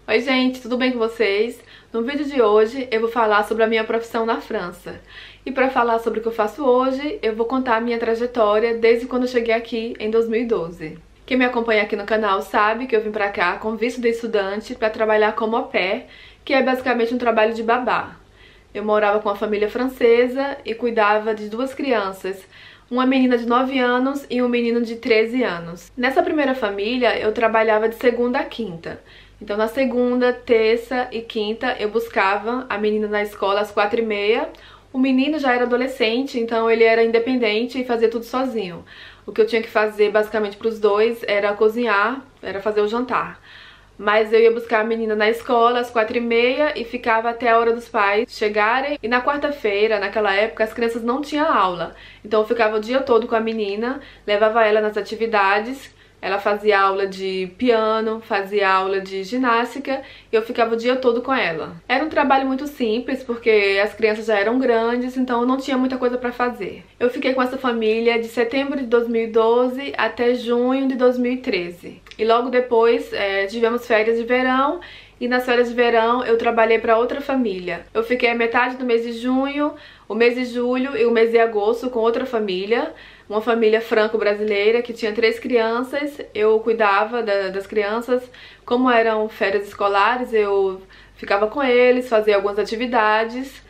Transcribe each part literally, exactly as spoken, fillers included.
Oi gente, tudo bem com vocês? No vídeo de hoje eu vou falar sobre a minha profissão na França. E para falar sobre o que eu faço hoje, eu vou contar a minha trajetória desde quando eu cheguei aqui em dois mil e doze. Quem me acompanha aqui no canal sabe que eu vim pra cá com visto de estudante para trabalhar como au pair, que é basicamente um trabalho de babá. Eu morava com uma família francesa e cuidava de duas crianças, uma menina de nove anos e um menino de treze anos. Nessa primeira família eu trabalhava de segunda a quinta. Então na segunda, terça e quinta eu buscava a menina na escola às quatro e meia. O menino já era adolescente, então ele era independente e fazia tudo sozinho. O que eu tinha que fazer basicamente para os dois era cozinhar, era fazer o jantar. Mas eu ia buscar a menina na escola às quatro e meia e ficava até a hora dos pais chegarem. E na quarta-feira, naquela época, as crianças não tinham aula. Então eu ficava o dia todo com a menina, levava ela nas atividades. Ela fazia aula de piano, fazia aula de ginástica e eu ficava o dia todo com ela. Era um trabalho muito simples porque as crianças já eram grandes, então eu não tinha muita coisa pra fazer. Eu fiquei com essa família de setembro de dois mil e doze até junho de dois mil e treze. E logo depois é, tivemos férias de verão. E nas férias de verão eu trabalhei para outra família. Eu fiquei a metade do mês de junho, o mês de julho e o mês de agosto com outra família. Uma família franco-brasileira que tinha três crianças. Eu cuidava da, das crianças. Como eram férias escolares, eu ficava com eles, fazia algumas atividades.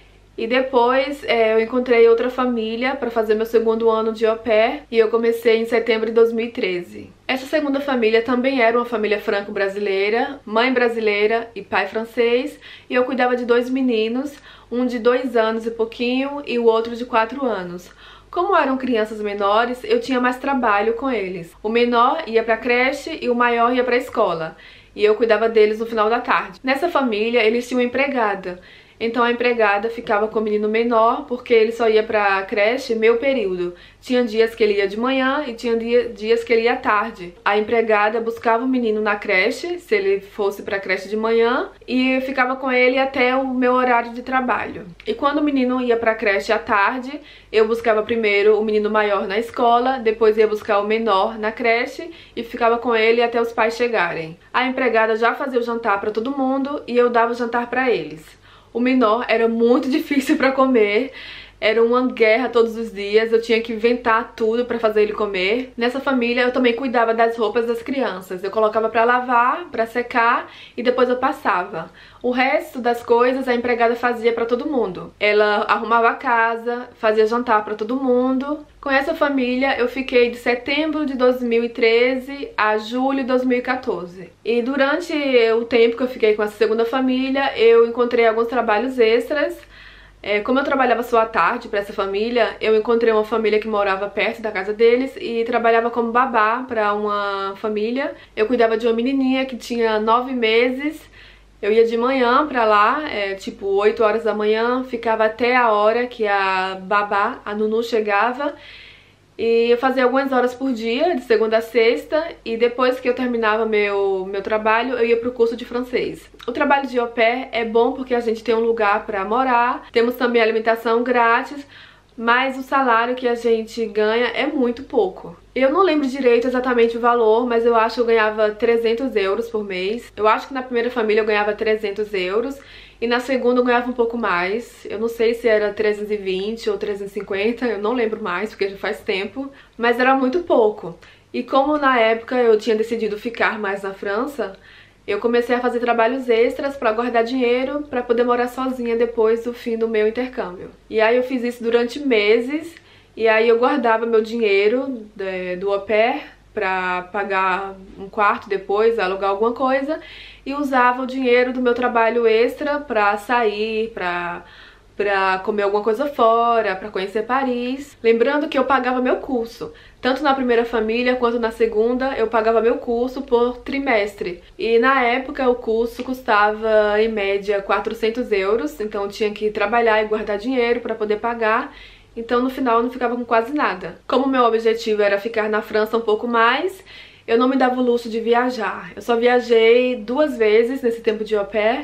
E depois é, eu encontrei outra família para fazer meu segundo ano de au pair e eu comecei em setembro de dois mil e treze. Essa segunda família também era uma família franco-brasileira, mãe brasileira e pai francês, e eu cuidava de dois meninos, um de dois anos e pouquinho e o outro de quatro anos. Como eram crianças menores, eu tinha mais trabalho com eles. O menor ia para a creche e o maior ia para a escola, e eu cuidava deles no final da tarde. Nessa família eles tinham uma empregada. Então a empregada ficava com o menino menor porque ele só ia pra creche meio período. Tinha dias que ele ia de manhã e tinha dia, dias que ele ia à tarde. A empregada buscava o menino na creche, se ele fosse pra creche de manhã, e ficava com ele até o meu horário de trabalho. E quando o menino ia pra creche à tarde, eu buscava primeiro o menino maior na escola, depois ia buscar o menor na creche e ficava com ele até os pais chegarem. A empregada já fazia o jantar pra todo mundo e eu dava o jantar pra eles. O menor era muito difícil pra comer, era uma guerra todos os dias, eu tinha que inventar tudo pra fazer ele comer. Nessa família eu também cuidava das roupas das crianças, eu colocava pra lavar, pra secar e depois eu passava. O resto das coisas a empregada fazia pra todo mundo. Ela arrumava a casa, fazia jantar pra todo mundo. Com essa família eu fiquei de setembro de dois mil e treze a julho de dois mil e quatorze. E durante o tempo que eu fiquei com essa segunda família, eu encontrei alguns trabalhos extras. É, como eu trabalhava só à tarde para essa família, eu encontrei uma família que morava perto da casa deles e trabalhava como babá para uma família. Eu cuidava de uma menininha que tinha nove meses. Eu ia de manhã pra lá, é, tipo oito horas da manhã, ficava até a hora que a babá, a Nunu, chegava. E eu fazia algumas horas por dia, de segunda a sexta, e depois que eu terminava meu, meu trabalho, eu ia pro curso de francês. O trabalho de au pair é bom porque a gente tem um lugar pra morar, temos também alimentação grátis, mas o salário que a gente ganha é muito pouco. Eu não lembro direito exatamente o valor, mas eu acho que eu ganhava trezentos euros por mês. Eu acho que na primeira família eu ganhava trezentos euros e na segunda eu ganhava um pouco mais. Eu não sei se era trezentos e vinte ou trezentos e cinquenta, eu não lembro mais porque já faz tempo, mas era muito pouco. E como na época eu tinha decidido ficar mais na França, eu comecei a fazer trabalhos extras para guardar dinheiro para poder morar sozinha depois do fim do meu intercâmbio. E aí eu fiz isso durante meses, e aí eu guardava meu dinheiro de, do au pair para pagar um quarto depois, alugar alguma coisa, e usava o dinheiro do meu trabalho extra para sair, para pra comer alguma coisa fora, pra conhecer Paris. Lembrando que eu pagava meu curso. Tanto na primeira família quanto na segunda, eu pagava meu curso por trimestre. E na época o curso custava em média quatrocentos euros, então eu tinha que trabalhar e guardar dinheiro pra poder pagar. Então no final eu não ficava com quase nada. Como meu objetivo era ficar na França um pouco mais, eu não me dava o luxo de viajar. Eu só viajei duas vezes nesse tempo de au pair. Eu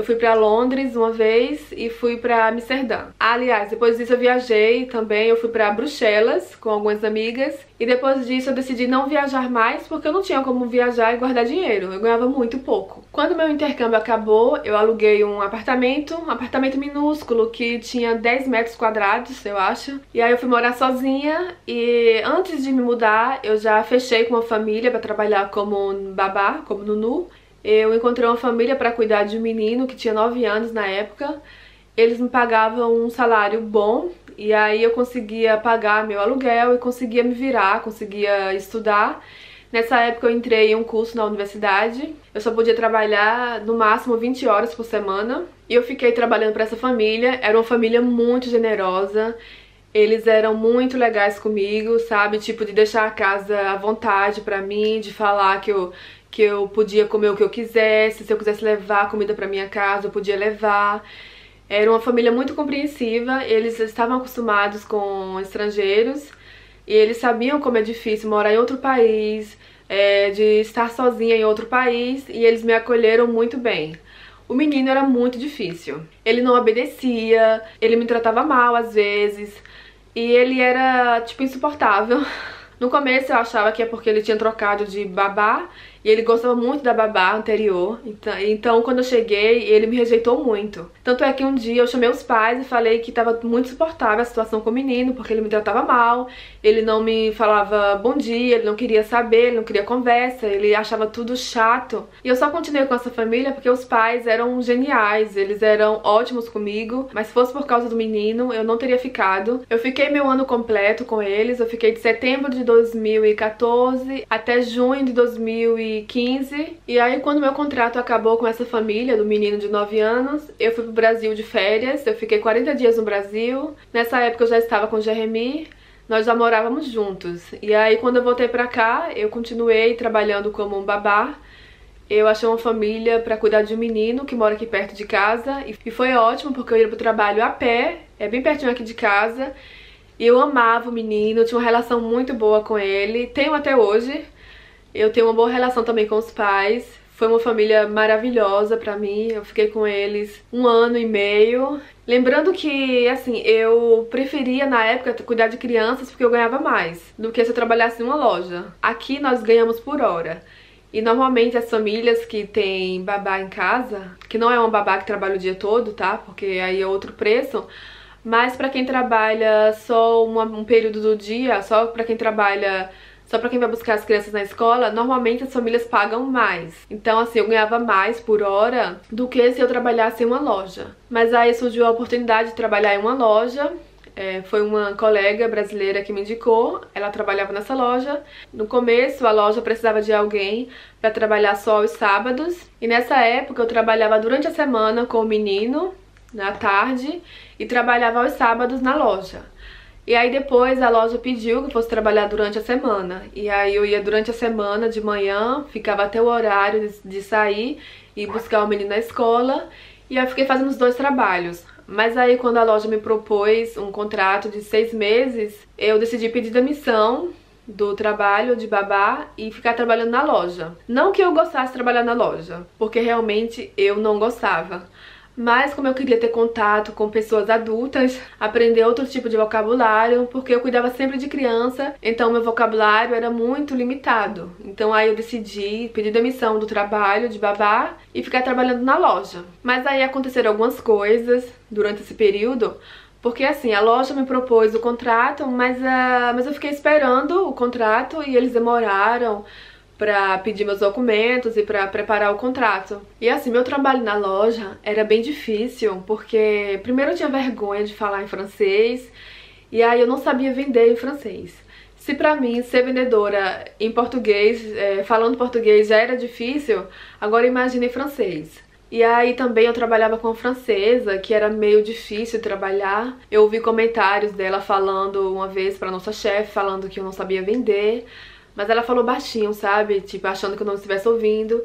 Eu fui pra Londres uma vez e fui pra Amsterdã. Aliás, depois disso eu viajei também, eu fui pra Bruxelas com algumas amigas. E depois disso eu decidi não viajar mais porque eu não tinha como viajar e guardar dinheiro. Eu ganhava muito pouco. Quando meu intercâmbio acabou, eu aluguei um apartamento, um apartamento minúsculo que tinha dez metros quadrados, eu acho. E aí eu fui morar sozinha e antes de me mudar, eu já fechei com uma família pra trabalhar como babá, como nunu. Eu encontrei uma família para cuidar de um menino que tinha nove anos na época. Eles me pagavam um salário bom e aí eu conseguia pagar meu aluguel e conseguia me virar, conseguia estudar. Nessa época eu entrei em um curso na universidade. Eu só podia trabalhar no máximo vinte horas por semana. E eu fiquei trabalhando para essa família. Era uma família muito generosa. Eles eram muito legais comigo, sabe? Tipo, de deixar a casa à vontade pra mim, de falar que eu... que eu podia comer o que eu quisesse, se eu quisesse levar comida pra minha casa, eu podia levar. Era uma família muito compreensiva, eles estavam acostumados com estrangeiros e eles sabiam como é difícil morar em outro país, é, de estar sozinha em outro país, e eles me acolheram muito bem. O menino era muito difícil, ele não obedecia, ele me tratava mal às vezes, e ele era, tipo, insuportável. No começo eu achava que é porque ele tinha trocado de babá e ele gostava muito da babá anterior. Então, então quando eu cheguei, ele me rejeitou muito. Tanto é que um dia eu chamei os pais e falei que estava muito insuportável a situação com o menino, porque ele me tratava mal, ele não me falava bom dia, ele não queria saber, ele não queria conversa, ele achava tudo chato. E eu só continuei com essa família porque os pais eram geniais, eles eram ótimos comigo, mas se fosse por causa do menino, eu não teria ficado. Eu fiquei meu ano completo com eles, eu fiquei de setembro de dois mil e quatorze até junho de dois mil e quinze. E aí quando meu contrato acabou com essa família do menino de nove anos, eu fui pro Brasil de férias. Eu fiquei quarenta dias no Brasil. Nessa época eu já estava com o Jeremy, nós já morávamos juntos. E aí quando eu voltei pra cá, eu continuei trabalhando como um babá. Eu achei uma família pra cuidar de um menino que mora aqui perto de casa, e foi ótimo porque eu ia pro trabalho a pé, é bem pertinho aqui de casa. E eu amava o menino, tinha uma relação muito boa com ele, tenho até hoje. Eu tenho uma boa relação também com os pais. Foi uma família maravilhosa pra mim. Eu fiquei com eles um ano e meio. Lembrando que, assim, eu preferia na época cuidar de crianças porque eu ganhava mais do que se eu trabalhasse em uma loja. Aqui nós ganhamos por hora. E normalmente as famílias que tem babá em casa, que não é uma babá que trabalha o dia todo, tá? Porque aí é outro preço. Mas pra quem trabalha só uma, um período do dia, só pra quem trabalha... Só pra quem vai buscar as crianças na escola, normalmente as famílias pagam mais. Então, assim, eu ganhava mais por hora do que se eu trabalhasse em uma loja. Mas aí surgiu a oportunidade de trabalhar em uma loja. É, foi uma colega brasileira que me indicou, ela trabalhava nessa loja. No começo, a loja precisava de alguém pra trabalhar só aos sábados. E nessa época, eu trabalhava durante a semana com o menino, na tarde, e trabalhava aos sábados na loja. E aí depois a loja pediu que eu fosse trabalhar durante a semana. E aí eu ia durante a semana de manhã, ficava até o horário de, de sair e buscar o menino na escola. E aí eu fiquei fazendo os dois trabalhos. Mas aí quando a loja me propôs um contrato de seis meses, eu decidi pedir demissão do trabalho de babá e ficar trabalhando na loja. Não que eu gostasse de trabalhar na loja, porque realmente eu não gostava. Mas como eu queria ter contato com pessoas adultas, aprender outro tipo de vocabulário, porque eu cuidava sempre de criança, então meu vocabulário era muito limitado. Então aí eu decidi pedir demissão do trabalho de babá e ficar trabalhando na loja. Mas aí aconteceram algumas coisas durante esse período, porque assim, a loja me propôs o contrato, mas, uh, mas eu fiquei esperando o contrato e eles demoraram pra pedir meus documentos e pra preparar o contrato. E assim, meu trabalho na loja era bem difícil, porque primeiro eu tinha vergonha de falar em francês, e aí eu não sabia vender em francês. Se pra mim ser vendedora em português, é, falando português já era difícil, agora imagine em francês. E aí também eu trabalhava com a francesa, que era meio difícil trabalhar. Eu ouvi comentários dela falando uma vez pra nossa chefe, falando que eu não sabia vender. Mas ela falou baixinho, sabe? Tipo, achando que eu não estivesse ouvindo.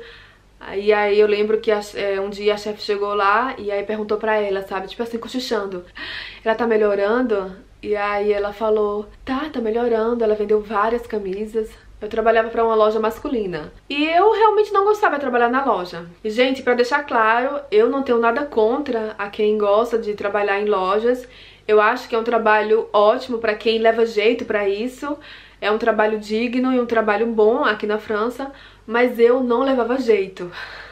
E aí eu lembro que é, um dia a chefe chegou lá e aí perguntou pra ela, sabe? Tipo assim, cochichando. Ela tá melhorando? E aí ela falou, tá, tá melhorando. Ela vendeu várias camisas. Eu trabalhava para uma loja masculina. E eu realmente não gostava de trabalhar na loja. E, gente, para deixar claro, eu não tenho nada contra a quem gosta de trabalhar em lojas. Eu acho que é um trabalho ótimo para quem leva jeito para isso. É um trabalho digno e um trabalho bom aqui na França. Mas eu não levava jeito.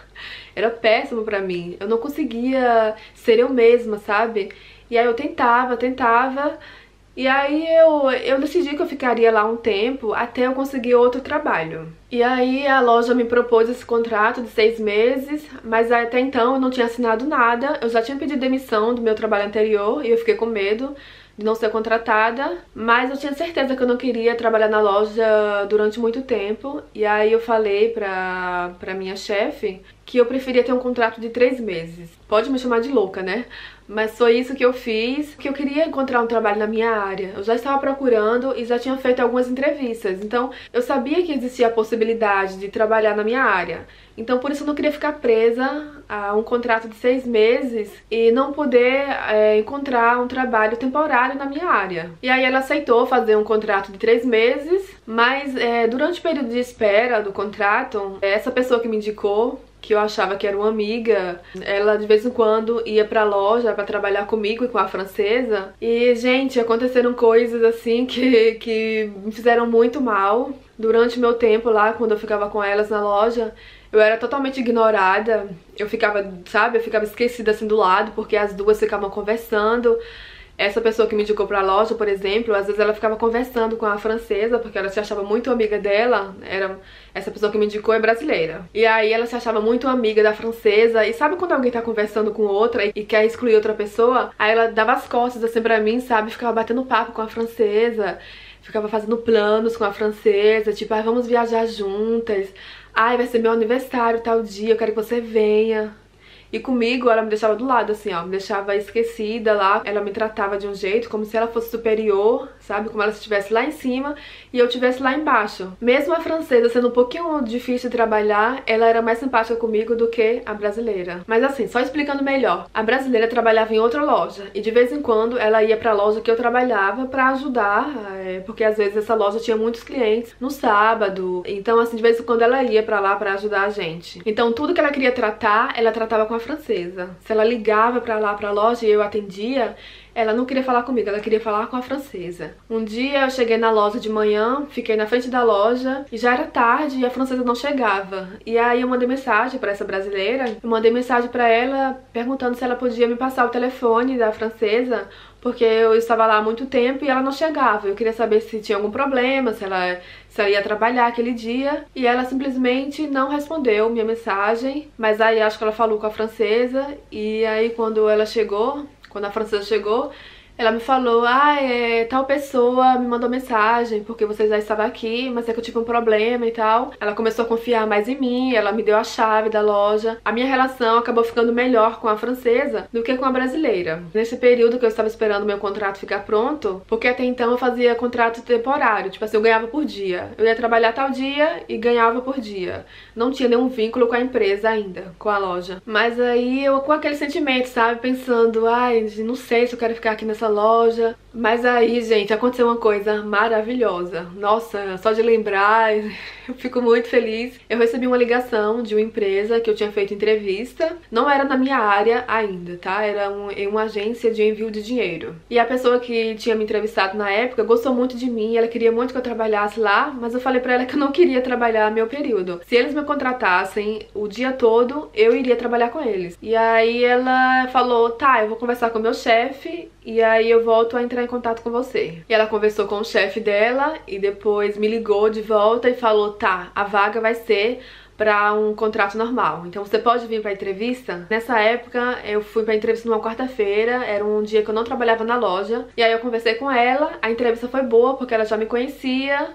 Era péssimo pra mim. Eu não conseguia ser eu mesma, sabe? E aí eu tentava, tentava... E aí eu, eu decidi que eu ficaria lá um tempo até eu conseguir outro trabalho. E aí a loja me propôs esse contrato de seis meses, mas até então eu não tinha assinado nada. Eu já tinha pedido demissão do meu trabalho anterior e eu fiquei com medo de não ser contratada, mas eu tinha certeza que eu não queria trabalhar na loja durante muito tempo. E aí eu falei pra, pra minha chefe que eu preferia ter um contrato de três meses. Pode me chamar de louca, né? Mas foi isso que eu fiz, que eu queria encontrar um trabalho na minha área. Eu já estava procurando e já tinha feito algumas entrevistas, então eu sabia que existia a possibilidade de trabalhar na minha área. Então por isso eu não queria ficar presa a um contrato de seis meses e não poder é, encontrar um trabalho temporário na minha área. E aí ela aceitou fazer um contrato de três meses, mas é, durante o período de espera do contrato, essa pessoa que me indicou, que eu achava que era uma amiga, ela de vez em quando ia pra loja pra trabalhar comigo e com a francesa. E, gente, aconteceram coisas assim que, que me fizeram muito mal. Durante o meu tempo lá, quando eu ficava com elas na loja, eu era totalmente ignorada. Eu ficava, sabe, eu ficava esquecida assim do lado, porque as duas ficavam conversando. Essa pessoa que me indicou pra loja, por exemplo, às vezes ela ficava conversando com a francesa, porque ela se achava muito amiga dela. Era... Essa pessoa que me indicou é brasileira. E aí ela se achava muito amiga da francesa. E sabe quando alguém tá conversando com outra e quer excluir outra pessoa? Aí ela dava as costas assim pra mim, sabe? Ficava batendo papo com a francesa. Ficava fazendo planos com a francesa. Tipo, ah, vamos viajar juntas. Ai, vai ser meu aniversário tal dia, eu quero que você venha. E comigo ela me deixava do lado, assim, ó, me deixava esquecida lá. Ela me tratava de um jeito como se ela fosse superior, sabe? Como ela estivesse lá em cima e eu estivesse lá embaixo. Mesmo a francesa sendo um pouquinho difícil de trabalhar, ela era mais simpática comigo do que a brasileira. Mas assim, só explicando melhor. A brasileira trabalhava em outra loja e de vez em quando ela ia pra loja que eu trabalhava pra ajudar, é, porque às vezes essa loja tinha muitos clientes no sábado. Então, assim, de vez em quando ela ia pra lá pra ajudar a gente. Então, tudo que ela queria tratar, ela tratava com a francesa. Se ela ligava pra lá pra loja e eu atendia, ela não queria falar comigo, ela queria falar com a francesa. Um dia eu cheguei na loja de manhã, fiquei na frente da loja e já era tarde e a francesa não chegava. E aí eu mandei mensagem pra essa brasileira, eu mandei mensagem pra ela perguntando se ela podia me passar o telefone da francesa, porque eu estava lá há muito tempo e ela não chegava. Eu queria saber se tinha algum problema, se ela, se ela ia trabalhar aquele dia. E ela simplesmente não respondeu minha mensagem, mas aí acho que ela falou com a francesa. E aí quando ela chegou, quando a francesa chegou, ela me falou, ah, é, tal pessoa me mandou mensagem porque você já estava aqui, mas é que eu tive um problema e tal. Ela começou a confiar mais em mim, ela me deu a chave da loja. A minha relação acabou ficando melhor com a francesa do que com a brasileira. Nesse período que eu estava esperando meu contrato ficar pronto, porque até então eu fazia contrato temporário, tipo assim, eu ganhava por dia. Eu ia trabalhar tal dia e ganhava por dia. Não tinha nenhum vínculo com a empresa ainda, com a loja. Mas aí eu com aquele sentimento, sabe, pensando, ai, não sei se eu quero ficar aqui nessa loja. Mas aí, gente, aconteceu uma coisa maravilhosa. Nossa, só de lembrar eu fico muito feliz. Eu recebi uma ligação de uma empresa que eu tinha feito entrevista. Não era na minha área ainda, tá? Era um, em uma agência de envio de dinheiro. E a pessoa que tinha me entrevistado na época gostou muito de mim. Ela queria muito que eu trabalhasse lá, mas eu falei pra ela que eu não queria trabalhar meu período. Se eles me contratassem o dia todo, eu iria trabalhar com eles. E aí ela falou, tá, eu vou conversar com o meu chefe e aí eu volto a entrar em contato com você. E ela conversou com o chefe dela e depois me ligou de volta e falou, tá, a vaga vai ser pra um contrato normal, então você pode vir pra entrevista? Nessa época eu fui pra entrevista numa quarta-feira, era um dia que eu não trabalhava na loja. E aí eu conversei com ela, a entrevista foi boa porque ela já me conhecia.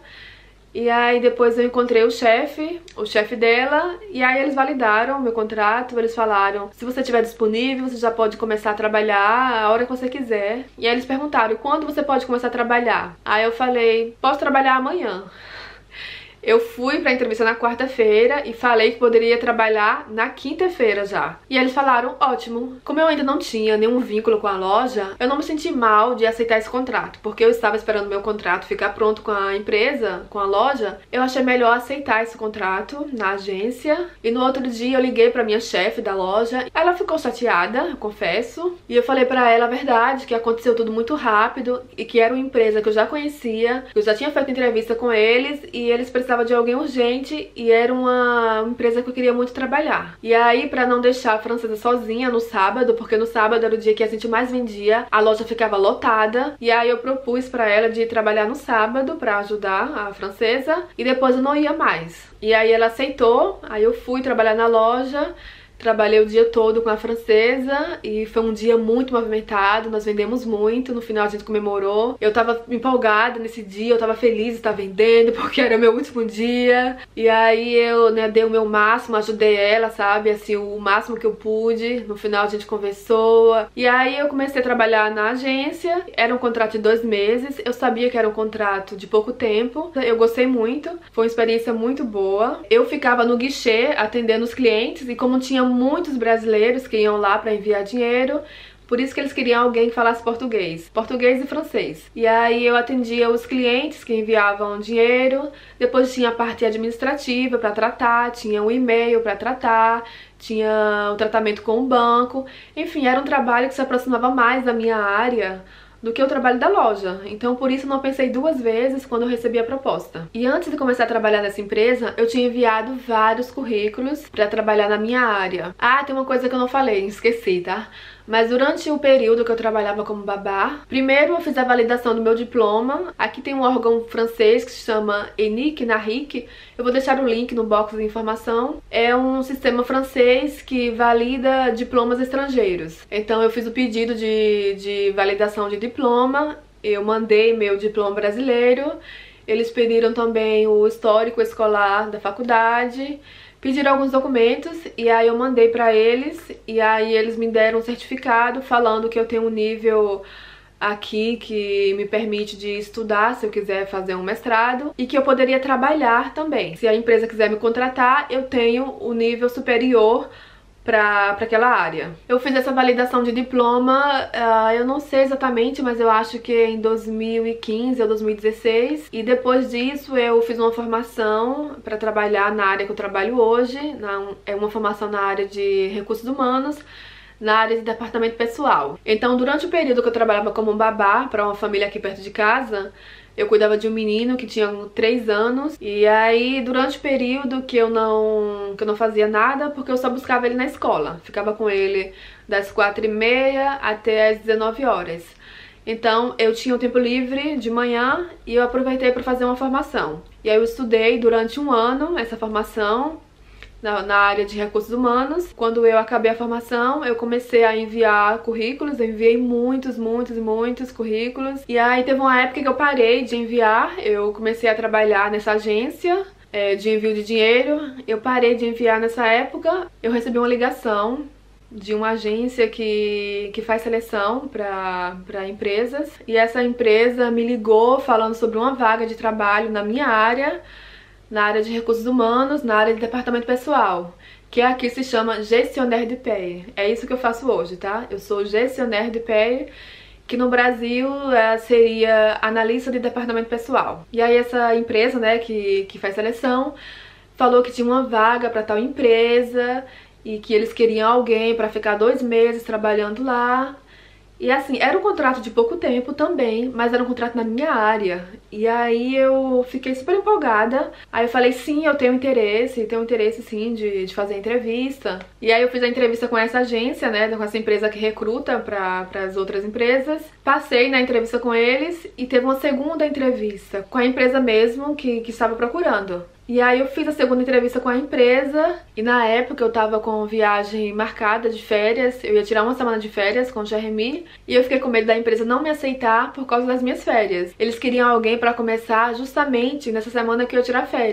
E aí depois eu encontrei o chefe, o chefe dela, e aí eles validaram o meu contrato. Eles falaram, se você estiver disponível, você já pode começar a trabalhar a hora que você quiser. E aí eles perguntaram, quando você pode começar a trabalhar? Aí eu falei, posso trabalhar amanhã. Eu fui pra entrevista na quarta-feira e falei que poderia trabalhar na quinta-feira já. E eles falaram, ótimo. Como eu ainda não tinha nenhum vínculo com a loja, eu não me senti mal de aceitar esse contrato, porque eu estava esperando meu contrato ficar pronto com a empresa, com a loja. Eu achei melhor aceitar esse contrato na agência. E no outro dia eu liguei pra minha chefe da loja. Ela ficou chateada, eu confesso. E eu falei pra ela a verdade, que aconteceu tudo muito rápido e que era uma empresa que eu já conhecia, que eu já tinha feito entrevista com eles e eles precisavam de alguém urgente e era uma empresa que eu queria muito trabalhar. E aí, pra não deixar a francesa sozinha no sábado, porque no sábado era o dia que a gente mais vendia, a loja ficava lotada, e aí eu propus pra ela de ir trabalhar no sábado pra ajudar a francesa e depois eu não ia mais. E aí ela aceitou, aí eu fui trabalhar na loja. Trabalhei o dia todo com a francesa e foi um dia muito movimentado, nós vendemos muito, no final a gente comemorou. Eu tava empolgada nesse dia, eu tava feliz de estar vendendo, porque era meu último dia. E aí eu, né, dei o meu máximo, ajudei ela, sabe, assim, o máximo que eu pude. No final a gente conversou. E aí eu comecei a trabalhar na agência, era um contrato de dois meses, eu sabia que era um contrato de pouco tempo. Eu gostei muito, foi uma experiência muito boa. Eu ficava no guichê atendendo os clientes e como tinha muitos brasileiros que iam lá para enviar dinheiro, por isso que eles queriam alguém que falasse português, português e francês. E aí eu atendia os clientes que enviavam dinheiro, depois tinha a parte administrativa para tratar, tinha um e-mail para tratar, tinha o tratamento com o banco, enfim, era um trabalho que se aproximava mais da minha área do que o trabalho da loja. Então por isso não pensei duas vezes quando eu recebi a proposta. E antes de começar a trabalhar nessa empresa, eu tinha enviado vários currículos pra trabalhar na minha área. Ah, tem uma coisa que eu não falei, esqueci, tá? Mas durante o período que eu trabalhava como babá, primeiro eu fiz a validação do meu diploma. Aqui tem um órgão francês que se chama ENIC, NARIC. Eu vou deixar o link no box de informação. É um sistema francês que valida diplomas estrangeiros. Então eu fiz o pedido de, de validação de diploma, eu mandei meu diploma brasileiro, eles pediram também o histórico escolar da faculdade, pediram alguns documentos e aí eu mandei pra eles e aí eles me deram um certificado falando que eu tenho um nível aqui que me permite de estudar se eu quiser fazer um mestrado e que eu poderia trabalhar também. Se a empresa quiser me contratar, eu tenho o nível superior pra, pra aquela área. Eu fiz essa validação de diploma, uh, eu não sei exatamente, mas eu acho que em dois mil e quinze ou dois mil e dezesseis. E depois disso eu fiz uma formação pra trabalhar na área que eu trabalho hoje. Na, é uma formação na área de recursos humanos, na área de departamento pessoal. Então durante o período que eu trabalhava como babá pra uma família aqui perto de casa, eu cuidava de um menino que tinha três anos. E aí, durante o período que eu não, que eu não fazia nada, porque eu só buscava ele na escola. Ficava com ele das quatro e meia até as dezenove horas. Então, eu tinha um tempo livre de manhã e eu aproveitei para fazer uma formação. E aí eu estudei durante um ano essa formação Na, na área de recursos humanos. Quando eu acabei a formação, eu comecei a enviar currículos, eu enviei muitos, muitos, muitos currículos. E aí teve uma época que eu parei de enviar, eu comecei a trabalhar nessa agência é, de envio de dinheiro. Eu parei de enviar nessa época, eu recebi uma ligação de uma agência que, que faz seleção para empresas. E essa empresa me ligou falando sobre uma vaga de trabalho na minha área, na área de recursos humanos, na área de departamento pessoal, que aqui se chama gestionnaire de paie. É isso que eu faço hoje, tá? Eu sou gestionnaire de paie, que no Brasil é, seria analista de departamento pessoal. E aí essa empresa, né, que, que faz seleção, falou que tinha uma vaga para tal empresa e que eles queriam alguém para ficar dois meses trabalhando lá. E assim, era um contrato de pouco tempo também, mas era um contrato na minha área. E aí eu fiquei super empolgada. Aí eu falei, sim, eu tenho interesse, tenho interesse sim de, de fazer entrevista. E aí eu fiz a entrevista com essa agência, né, com essa empresa que recruta para as outras empresas. Passei na entrevista com eles e teve uma segunda entrevista com a empresa mesmo que, que estava procurando. E aí eu fiz a segunda entrevista com a empresa e na época eu tava com viagem marcada de férias, eu ia tirar uma semana de férias com o Jeremy e eu fiquei com medo da empresa não me aceitar por causa das minhas férias. Eles queriam alguém pra começar justamente nessa semana que eu ia tirar férias.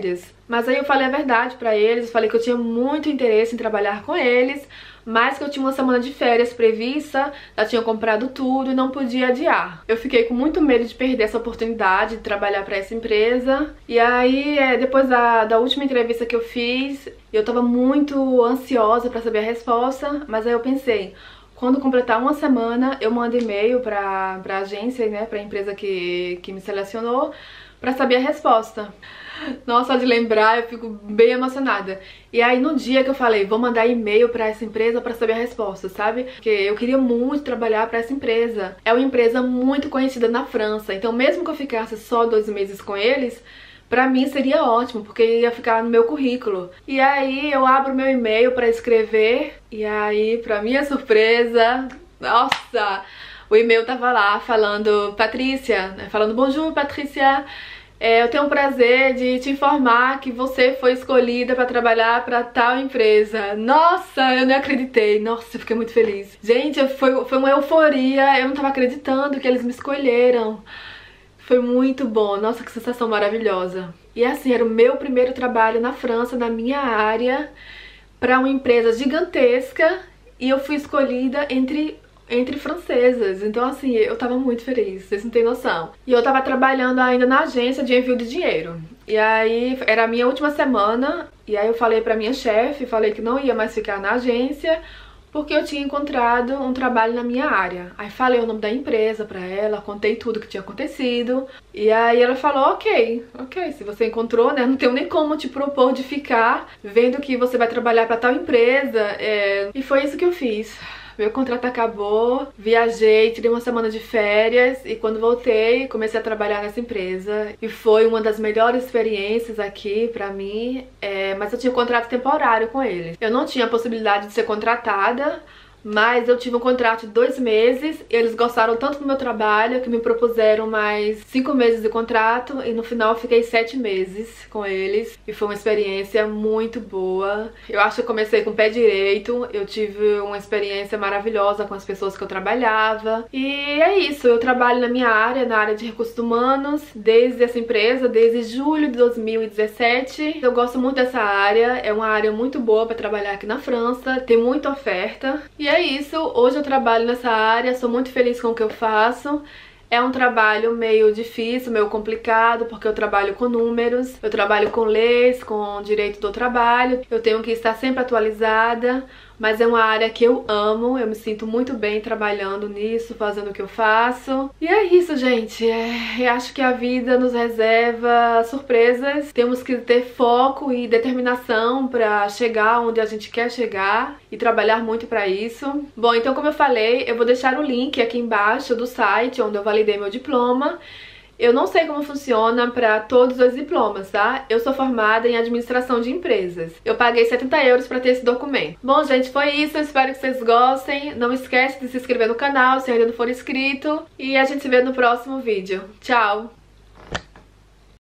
Mas aí eu falei a verdade pra eles, falei que eu tinha muito interesse em trabalhar com eles, mas que eu tinha uma semana de férias prevista, já tinha comprado tudo e não podia adiar. Eu fiquei com muito medo de perder essa oportunidade de trabalhar para essa empresa. E aí, é, depois da, da última entrevista que eu fiz, eu tava muito ansiosa para saber a resposta, mas aí eu pensei, quando completar uma semana, eu mando e-mail pra, pra agência, né, pra empresa que, que me selecionou, pra saber a resposta. Nossa, só de lembrar eu fico bem emocionada. E aí no dia que eu falei, vou mandar e-mail pra essa empresa pra saber a resposta, sabe? Porque eu queria muito trabalhar pra essa empresa. É uma empresa muito conhecida na França, então mesmo que eu ficasse só dois meses com eles, pra mim seria ótimo, porque ia ficar no meu currículo. E aí eu abro meu e-mail pra escrever, e aí, pra minha surpresa, nossa, o e-mail tava lá falando, Patrícia, né, falando, bonjour Patrícia, é, eu tenho o prazer de te informar que você foi escolhida pra trabalhar pra tal empresa. Nossa, eu não acreditei, nossa, eu fiquei muito feliz. Gente, foi, foi uma euforia, eu não tava acreditando que eles me escolheram. Foi muito bom, nossa, que sensação maravilhosa. E assim, era o meu primeiro trabalho na França, na minha área, para uma empresa gigantesca, e eu fui escolhida entre, entre francesas. Então assim, eu tava muito feliz, vocês não têm noção. E eu tava trabalhando ainda na agência de envio de dinheiro. E aí, era a minha última semana, e aí eu falei pra minha chefe, falei que não ia mais ficar na agência, porque eu tinha encontrado um trabalho na minha área. Aí falei o nome da empresa pra ela, contei tudo que tinha acontecido. E aí ela falou, ok, ok, se você encontrou, né, não tenho nem como te propor de ficar, vendo que você vai trabalhar pra tal empresa. É... E foi isso que eu fiz. Meu contrato acabou, viajei, tirei uma semana de férias e quando voltei comecei a trabalhar nessa empresa. E foi uma das melhores experiências aqui pra mim, é, mas eu tinha um contrato temporário com eles. Eu não tinha a possibilidade de ser contratada, mas eu tive um contrato de dois meses, e eles gostaram tanto do meu trabalho que me propuseram mais cinco meses de contrato, e no final eu fiquei sete meses com eles. E foi uma experiência muito boa. Eu acho que eu comecei com o pé direito, eu tive uma experiência maravilhosa com as pessoas que eu trabalhava. E é isso, eu trabalho na minha área, na área de recursos humanos, desde essa empresa, desde julho de dois mil e dezessete. Eu gosto muito dessa área, é uma área muito boa para trabalhar aqui na França, tem muita oferta. E é isso, hoje eu trabalho nessa área, sou muito feliz com o que eu faço. É um trabalho meio difícil, meio complicado, porque eu trabalho com números, eu trabalho com leis, com direito do trabalho, eu tenho que estar sempre atualizada, mas é uma área que eu amo, eu me sinto muito bem trabalhando nisso, fazendo o que eu faço. E é isso, gente, é, eu acho que a vida nos reserva surpresas, temos que ter foco e determinação pra chegar onde a gente quer chegar e trabalhar muito pra isso. Bom, então como eu falei, eu vou deixar o link aqui embaixo do site onde eu validei meu diploma. Eu não sei como funciona para todos os diplomas, tá? Eu sou formada em administração de empresas. Eu paguei setenta euros para ter esse documento. Bom, gente, foi isso. Eu espero que vocês gostem. Não esquece de se inscrever no canal se ainda não for inscrito. E a gente se vê no próximo vídeo. Tchau!